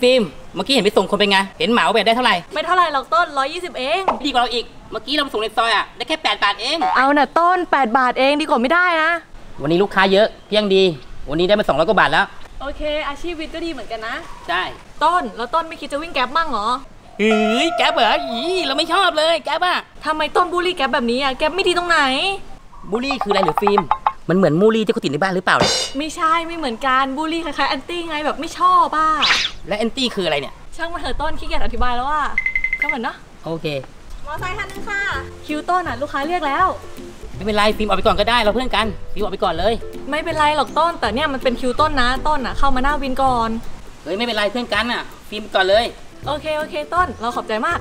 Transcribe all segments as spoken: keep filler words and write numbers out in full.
ฟิล์มเมื่อกี้เห็นไปส่งคนเป็นไงเห็นเหมาไปได้เท่าไหร่ไม่เท่าไหร่หรอกต้นร้อยยี่สิบเองดีกว่าเราอีกเมื่อกี้เราไปส่งในซอยอ่ะได้แค่แปดบาทเองเอาน่ะต้นแปดบาทเองดีกว่าไม่ได้นะวันนี้ลูกค้าเยอะเพียงดีวันนี้ได้มาสองร้อยกว่าบาทแล้วโอเคอาชีพวิทย์ก็ดีเหมือนกันนะใช่ต้นแล้วต้นไม่คิดจะวิ่งแก๊ปมั่งเหรอเฮ้ยแก๊ปเหรออีเราไม่ชอบเลยแก๊ปอะทำไมต้นบูลลี่แก๊ปแบบนี้อ่ะแก๊ปไม่ดีตรงไหนบูลลี่คืออะไรหรือฟิล์มมันเหมือนมูลี่ที่เขาติดในบ้านหรือเปล่าไม่ใช่ไม่เหมือนกันบูลลี่คล้ายๆแอนตี้ไงแบบไม่ชอบป่ะและแอนตี้คืออะไรเนี่ยช่างมาเถอะต้นขี้เกียจอธิบายแล้วว่าก็เหมือนเนาะโอเคมอไซค์คันนึงค่ะคิวต้นอ่ะลูกค้าเรียกแล้วไม่เป็นไรฟิล์มออกไปก่อนก็ได้เราเพื่อนกันฟิล์มออกไปก่อนเลยไม่เป็นไรหรอกต้นแต่เนี่ยมันเป็นคิวต้นนะต้นอ่ะเข้ามาหน้าวินก่อนเฮ้ยไม่เป็นไรเพื่อนกันอ่ะฟิล์มก่อนเลยโอเคโอเคต้นเราขอบใจมาก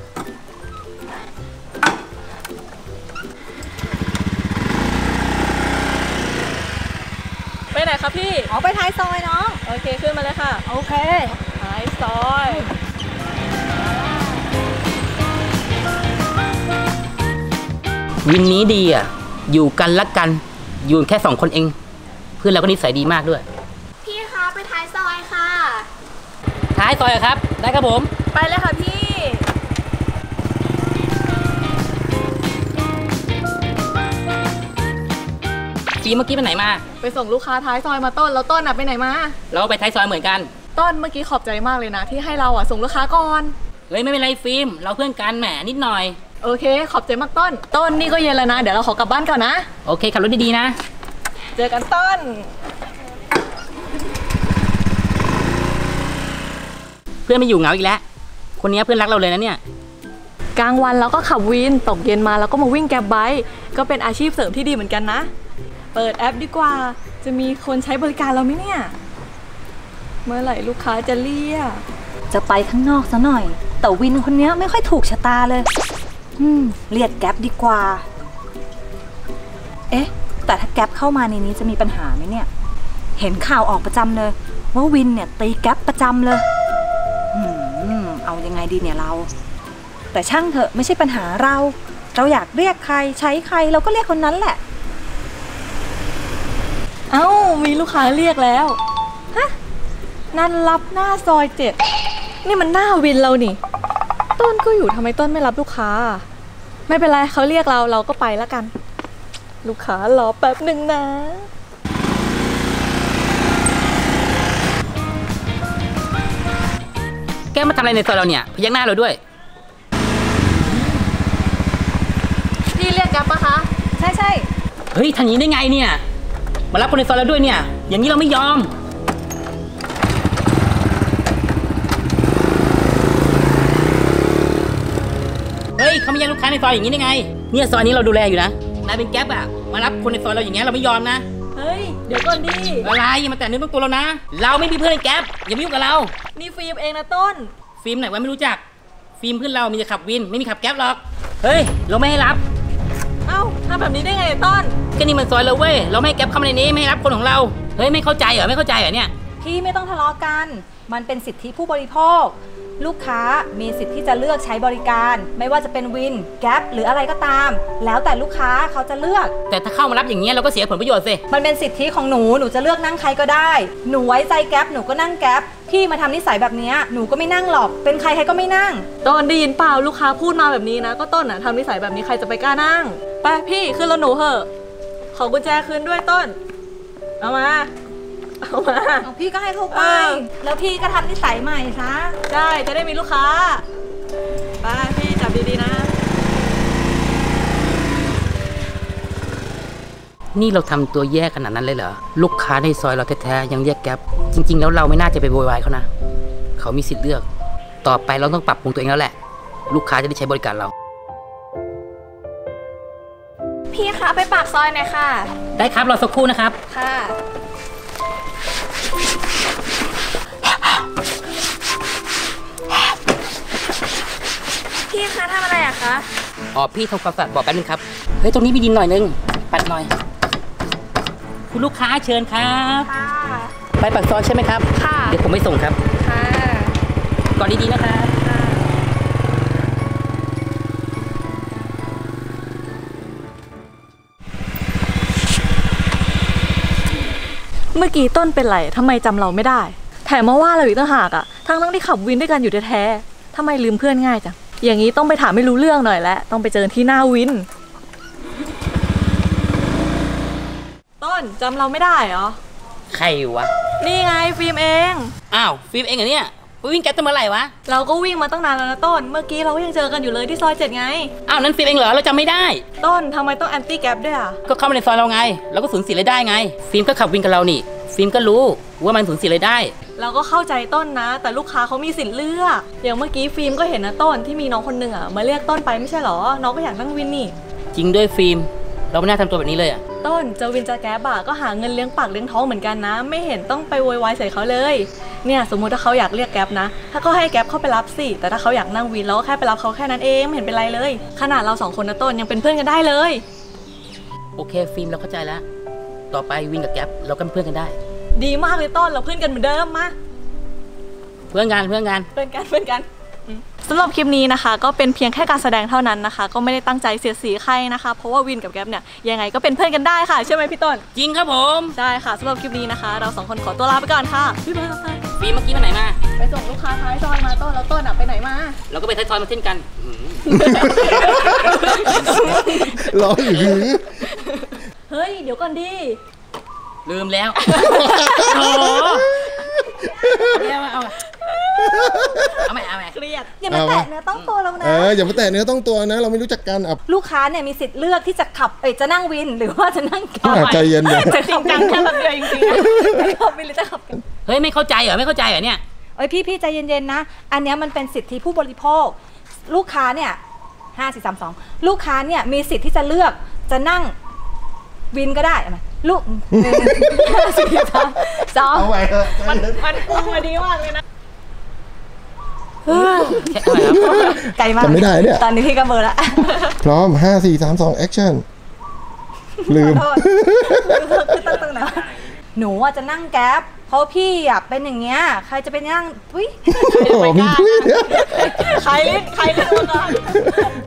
ไปไหนครับพี่อ๋อไปท้ายซอยเนาะโอเคขึ้นมาเลยค่ะโอเคท้ายซอยวินนี้ดีอ่ะอยู่กันรักกันอยู่แค่สองคนเองเพื่อนเราก็นิสัยดีมากด้วยพี่คะไปท้ายซอยค่ะท้ายซอยครับได้ครับผมไปเลยค่ะพี่ฟีเมื่อกี้ไปไหนมาไปส่งลูกค้าท้ายซอยมาต้นแล้วต้นอ่ะไปไหนมาเราไปท้ายซอยเหมือนกันต้นเมื่อกี้ขอบใจมากเลยนะที่ให้เราอ่ะส่งลูกค้าก่อนเฮ้ยไม่เป็นไรฟิล์มเราเพื่อนกันแหมนิดหน่อยโอเคขอบใจมากต้นต้นนี่ก็เย็นแล้วนะเดี๋ยวเราขอกลับบ้านก่อนนะโอเคขับรถดีๆนะเจอกันต้นเพื่อนไม่อยู่เหงาอีกแล้วคนนี้เพื่อนรักเราเลยนะเนี่ยกลางวันเราก็ขับวินตกเย็นมาเราก็มาวิ่งแกร็บไบค์ก็เป็นอาชีพเสริมที่ดีเหมือนกันนะเปิดแอปดีกว่าจะมีคนใช้บริการเราไหมเนี่ยเมื่อไหร่ลูกค้าจะเรียกจะไปข้างนอกซะหน่อยแต่วินคนนี้ไม่ค่อยถูกชะตาเลยอืมเรียกแก๊ปดีกว่าเอ๊ะแต่ถ้าแก๊ปเข้ามาในนี้จะมีปัญหาไหมเนี่ยเห็นข่าวออกประจำเลยว่าวินเนี่ยตีแก๊ปประจำเลยอืมเอายังไงดีเนี่ยเราแต่ช่างเถอะไม่ใช่ปัญหาเราเราอยากเรียกใครใช้ใครเราก็เรียกคนนั้นแหละเอ้ามีลูกค้าเรียกแล้วฮะนั่นรับหน้าซอยเจ็ดนี่มันหน้าวินเรานี่ต้นก็อยู่ทำไมต้นไม่รับลูกค้าไม่เป็นไรเขาเรียกเราเราก็ไปแล้วกันลูกค้ารอแป๊บหนึ่งนะแกมาทำอะไรในซอยเราเนี่ยพยักหน้าเราด้วยพี่เรียกแก๊ปปะคะใช่ใช่เฮ้ยทำอย่างนี้ได้ไงเนี่ยมารับคนในซอยเราด้วยเนี่ยอย่างนี้เราไม่ยอมเฮ้ยเขาไม่ยังลูกค้าในซอยอย่างนี้ได้ไงเนี่ยซอยนี้เราดูแลอยู่นะนายเป็นแก๊ปอะมารับคนในซอยเราอย่างเงี้ยเราไม่ยอมนะเฮ้ยเดี๋ยวก่อนดิอะไรอย่ามาแตะเนื้อต้องตัวเรานะเราไม่มีเพื่อนในแก๊ปอย่ามายุ่งกับเรานี่ฟิล์มเองนะต้นฟิล์มไหนวะไม่รู้จักฟิล์มเพื่อนเรามีแต่ขับวินไม่มีขับแก๊ปหรอกเฮ้ยเราไม่ให้รับเอ้าทำแบบนี้ได้ไงต้นก็นี่มันซอยเราเว้ยเราไม่ให้แก๊ปเข้ามาในนี้ไม่ให้รับคนของเราเฮ้ยไม่เข้าใจเหรอไม่เข้าใจเหรอเนี่ยพี่ไม่ต้องทะเลาะกันมันเป็นสิทธิผู้บริโภคลูกค้ามีสิทธิ์ที่จะเลือกใช้บริการไม่ว่าจะเป็นวินแก๊ปหรืออะไรก็ตามแล้วแต่ลูกค้าเขาจะเลือกแต่ถ้าเข้ามารับอย่างเงี้ยเราก็เสียผลประโยชน์สิมันเป็นสิทธิของหนูหนูจะเลือกนั่งใครก็ได้หนูไว้ใจแก๊ปหนูก็นั่งแก๊ปพี่มาทำนิสัยแบบนี้หนูก็ไม่นั่งหรอกเป็นใครใครก็ไม่นั่งต้นได้ยินเปล่าลูกค้าพูดมาแบบนี้นะก็ต้นอ่ะทำนิสัยแบบนี้ใครจะไปกล้านั่งไปพี่ขึ้นรถหนูเถอะขอกุญแจคืนด้วยต้นเอามาเอามาพี่ก็ให้เขาไปแล้วพี่ก็ทำนิสัยใหม่ซะใช่จะได้มีลูกค้าไปพี่จับดีๆนะนี่เราทำตัวแย่ขนาดนั้นเลยเหรอลูกค้าในซอยเราแท้ๆยังเรียกแก๊ปจริงๆแล้วเราไม่น่าจะไปโวยวายเขานะเขามีสิทธิ์เลือกต่อไปเราต้องปรับปรุงตัวเองแล้วแหละลูกค้าจะได้ใช้บริการเราพี่คะไปปากซอยหน่อยค่ะได้ครับรอสักครู่นะครับค่ะพี่คะทำอะไรอะคะอ๋อพี่ทำความสะอาดบอกแป๊บนึงครับเฮ้ยตรงนี้มีดินหน่อยนึงปัดหน่อยคุณลูกค้าเชิญครับค่ะไปปากซอยใช่ไหมครับค่ะเดี๋ยวผมไปส่งครับค่ะก่อนดีๆนะครับเมื่อกี้ต้นเป็นไรทำไมจำเราไม่ได้แถมมาว่าเราอีกต่างหากอะทั้งทั้งที่ขับวินด้วยกันอยู่แท้ๆทำไมลืมเพื่อนง่ายจังอย่างนี้ต้องไปถามไม่รู้เรื่องหน่อยแล้วต้องไปเจอที่หน้าวินต้นจำเราไม่ได้เหรอใครวะนี่ไงฟิล์มเองอ้าวฟิล์มเองเหรอเนี่ยไปวิ่งแก๊ปตั้งเมื่อไหร่วะเราก็วิ่งมาตั้งนานแล้วนะต้นเมื่อกี้เราก็ยังเจอกันอยู่เลยที่ซอยเจ็ดไงอ้าวนั้นฟิล์มเองเหรอเราจำไม่ได้ต้นทำไมต้องแอนตี้แก๊ปด้วยอ่ะก็เข้ามาในซอยเราไงเราก็สูญเสียรายได้ไงฟิล์มก็ขับวินกับเรานี่ฟิล์มก็รู้ว่ามันสูญเสียรายได้เราก็เข้าใจต้นนะแต่ลูกค้าเขามีสิทธิ์เลือกอย่างเมื่อกี้ฟิล์มก็เห็นนะต้นที่มีน้องคนหนึ่งอ่ะมาเรียกต้นไปไม่ใช่หรอน้องก็อยากนั่งวินนี่จริงด้วยฟิล์มเราไม่น่าทำตัวแบบนี้เลยอ่ะต้นจะวินจะแก๊บอะก็หาเงินเลี้ยงปากเลี้ยงท้องเหมือนกันนะไม่เห็นต้องไปโวยวายใส่เขาเลยเนี่ยสมมุติถ้าเขาอยากเรียกแก๊บนะถ้าก็ให้แก๊บเข้าไปรับสิแต่ถ้าเขาอยากนั่งวินเราก็แค่ไปรับเขาแค่นั้นเองไม่เห็นเป็นไรเลยขนาดเราสองคนนะต้นยังเป็นเพื่อนกันได้เลยโอเคฟิล์มเราเข้าใจแล้วต่อไปวินกับแก๊บเราก็เป็นเพื่อนกันได้ดีมากเลยต้นเราเพื่อนกันเหมือนเดิมมาเพื่อนกันเพื่อนกันเพื่อนกันเพื่อนกันสำหรับคลิปนี้นะคะก็เป็นเพียงแค่การแสดงเท่านั้นนะคะก็ไม่ได้ตั้งใจเสียดสีใครนะคะเพราะว่าวินกับแก๊ปเนี่ยยังไงก็เป็นเพื่อนกันได้ค่ะใช่ไหมพี่ต้นจริงครับผมใช่ค่ะสำหรับคลิปนี้นะคะเราสองคนขอตัวลาไปก่อนค่ะบ๊ายบายฟิล์มเมื่อกี้มาไหนมาไปส่งลูกค้าท้ายซอยมาต้นแล้วต้นอ่ะไปไหนมาเราก็ไปท้ายซอยมาเช่นกันร้อนหรือเฮ้ยเดี๋ยวก่อนดิลืมแล้วโอ้เอาเอาเอาใหม่เอาใหม่เครียดอย่ามาแตะเนื้อต้องตัวเรานะเอออย่ามาแตะเนื้อต้องตัวนะเราไม่รู้จักกันอ่ะลูกค้าเนี่ยมีสิทธิ์เลือกที่จะขับเอ้จะนั่งวินหรือว่าจะนั่งแก๊ปใจเย็นเลยจะจริงจังแค่แบบเดียวจริงๆไม่ขับวินหรือจะขับแก๊ปเฮ้ยไม่เข้าใจเหรอไม่เข้าใจเหรอเนี่ยเอ้ยพี่พี่ใจเย็นๆนะอันนี้มันเป็นสิทธิผู้บริโภคลูกค้าเนี่ยห้าสี่สามสองลูกค้าเนี่ยมีสิทธิ์ที่จะเลือกจะนั่งวินก็ได้ไหมลูกสี่สามสองมันมันปูมาดีมากเลยนะไกลมากจำไม่ได้เนี่ยตอนนี้พี่ก็เบอร์ละพร้อมห้าสี่สามสองแอคชั่นลืมคือตั้งตั้งนะหนูว่าจะนั่งแก๊ปเพราะพี่อยากเป็นอย่างเงี้ยใครจะไปนั่งทุยมีทุยใครใครเลือกกัน